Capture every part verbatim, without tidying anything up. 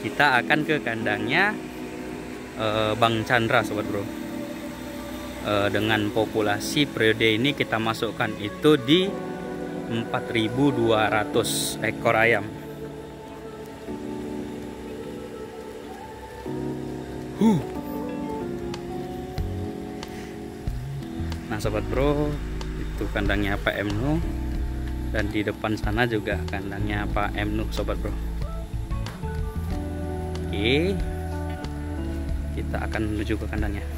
kita akan ke kandangnya uh, Bang Chandra sobat bro. Uh, dengan populasi periode ini kita masukkan itu di empat ribu dua ratus ekor ayam. Huh. Nah sobat bro, itu kandangnya Pak M Nuh, dan di depan sana juga kandangnya Pak M Nuh sobat bro. Oke, kita akan menuju ke kandangnya.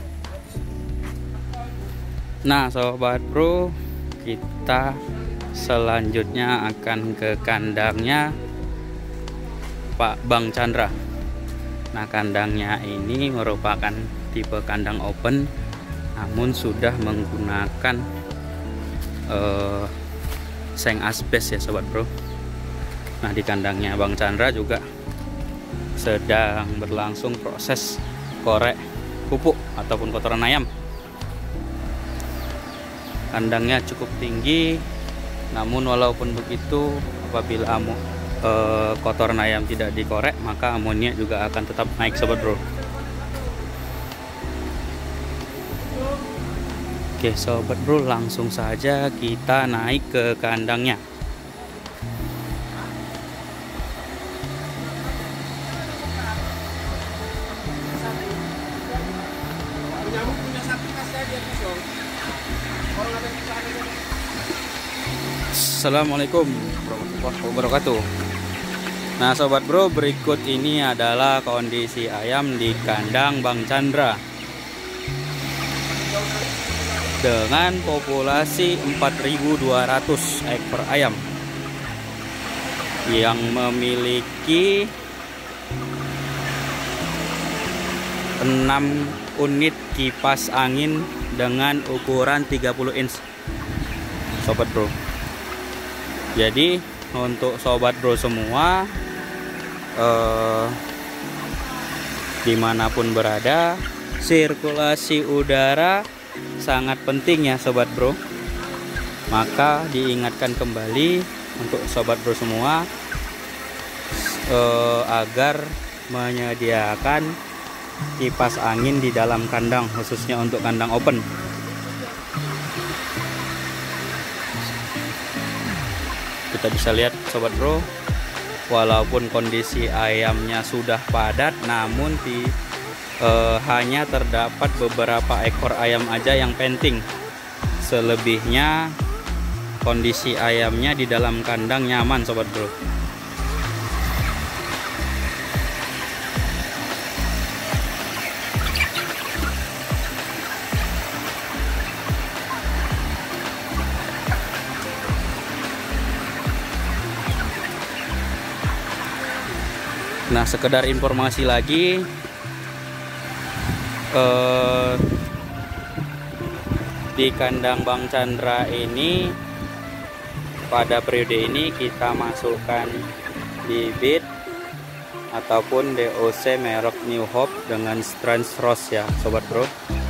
Nah sobat bro, kita selanjutnya akan ke kandangnya Pak Bang Chandra. Nah kandangnya ini merupakan tipe kandang open, namun sudah menggunakan uh, seng asbes ya sobat bro. Nah di kandangnya Bang Chandra juga sedang berlangsung proses korek pupuk ataupun kotoran ayam. Kandangnya cukup tinggi, namun walaupun begitu apabila amu, e, kotoran ayam tidak dikorek, maka amonia juga akan tetap naik sobat bro. Oke sobat bro, langsung saja kita naik ke kandangnya. Assalamualaikum warahmatullahi wabarakatuh. Nah sobat bro, berikut ini adalah kondisi ayam di kandang Bang Chandra dengan populasi empat ribu dua ratus ekor ayam yang memiliki enam unit kipas angin dengan ukuran tiga puluh inch sobat bro. Jadi untuk sobat bro semua eh, dimanapun berada, sirkulasi udara sangat penting ya sobat bro. Maka diingatkan kembali untuk sobat bro semua eh, agar menyediakan kipas angin di dalam kandang, khususnya untuk kandang open. Kita bisa lihat sobat bro, walaupun kondisi ayamnya sudah padat, namun di, eh, hanya terdapat beberapa ekor ayam aja yang penting. Selebihnya kondisi ayamnya di dalam kandang nyaman sobat bro. Nah sekedar informasi lagi, eh, di kandang Bang Chandra ini pada periode ini kita masukkan bibit ataupun D O C merek New Hope dengan Strange Rose ya sobat bro.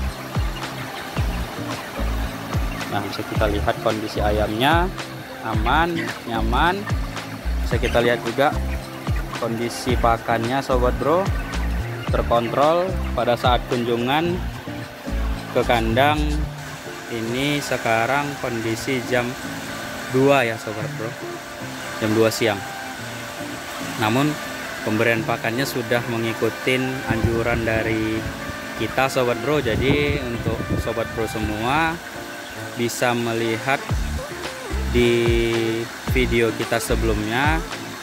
Nah bisa kita lihat kondisi ayamnya aman, nyaman. Bisa kita lihat juga kondisi pakannya sobat bro, terkontrol pada saat kunjungan ke kandang. Ini sekarang kondisi jam dua ya sobat bro, jam dua siang. Namun pemberian pakannya sudah mengikuti anjuran dari kita sobat bro. Jadi untuk sobat bro semua bisa melihat di video kita sebelumnya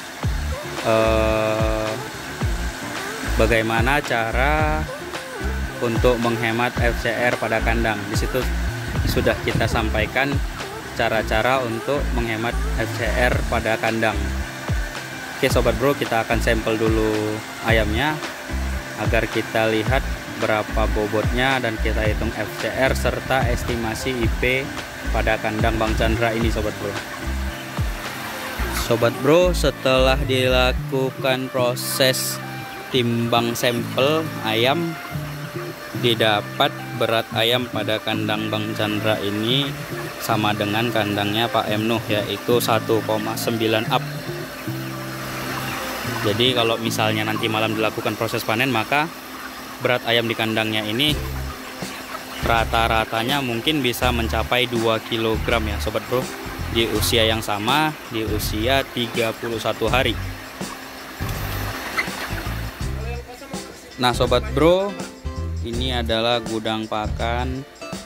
Eh, bagaimana cara untuk menghemat F C R pada kandang. Di situ sudah kita sampaikan cara-cara untuk menghemat F C R pada kandang. Oke sobat bro, kita akan sampel dulu ayamnya agar kita lihat berapa bobotnya dan kita hitung F C R serta estimasi I P pada kandang Bang Chandra ini sobat bro. Sobat bro, setelah dilakukan proses timbang sampel ayam, didapat berat ayam pada kandang Bang Chandra ini sama dengan kandangnya Pak M Nuh, yaitu satu koma sembilan up. Jadi kalau misalnya nanti malam dilakukan proses panen, maka berat ayam di kandangnya ini rata-ratanya mungkin bisa mencapai dua kilogram ya sobat bro, di usia yang sama, di usia tiga puluh satu hari. Nah sobat bro, ini adalah gudang pakan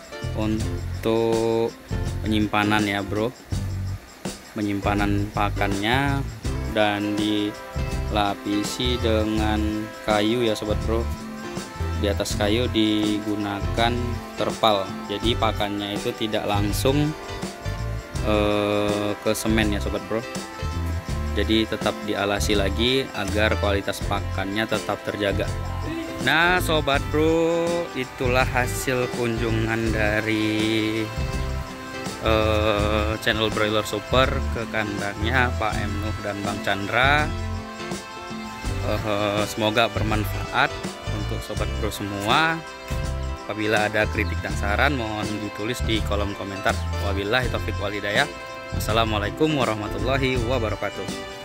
untuk penyimpanan ya bro, penyimpanan pakannya, dan dilapisi dengan kayu ya sobat bro. Di atas kayu digunakan terpal, jadi pakannya itu tidak langsung eh, ke semen ya sobat bro. Jadi tetap dialasi lagi agar kualitas pakannya tetap terjaga. Nah sobat bro, itulah hasil kunjungan dari uh, channel Broiler Super ke kandangnya Pak M Nuh dan Bang Chandra. Uh, semoga bermanfaat untuk sobat bro semua. Apabila ada kritik dan saran, mohon ditulis di kolom komentar. Wabillahi taufiq wal hidayah. Assalamualaikum warahmatullahi wabarakatuh.